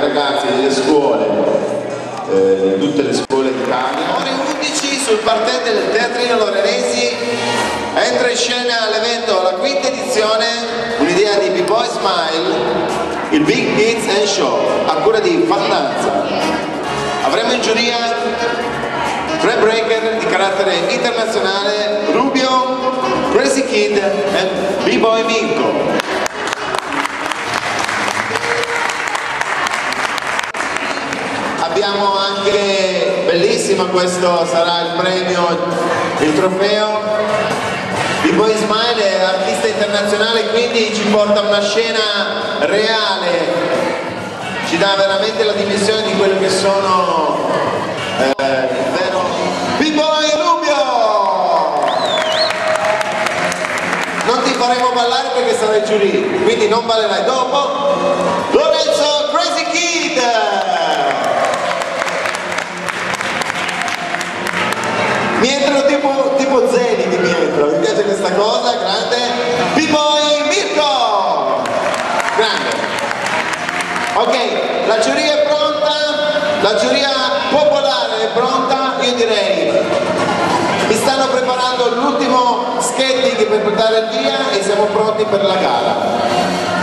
ragazzi delle scuole, di tutte le scuole d'Italia. Ore 11 sul parterre del Teatrino Lorenesi entra in scena l'evento, la quinta edizione, un'idea di B-Boy Smile, il Big Beats and Show, a cura di Fandanza. Avremo in giuria tre breaker di carattere internazionale, Rubio, Crazy Kid e B-Boy Mirko. Abbiamo anche, bellissima, questo sarà il premio, il trofeo. B-Boy Smile è artista internazionale, quindi ci porta a una scena reale, ci dà veramente la dimensione di quello che sono vero B-Boy Rubio. Non ti faremo ballare perché sarai giurì, quindi non ballerai dopo. Lorenzo Crazy Kid. Mietro tipo Zeni di Mietro, mi piace questa cosa, grande. B-Boy Mirko! Grande. Ok, la giuria è pronta, la giuria popolare è pronta, io direi mi stanno preparando l'ultimo skating per portare il via e siamo pronti per la gara.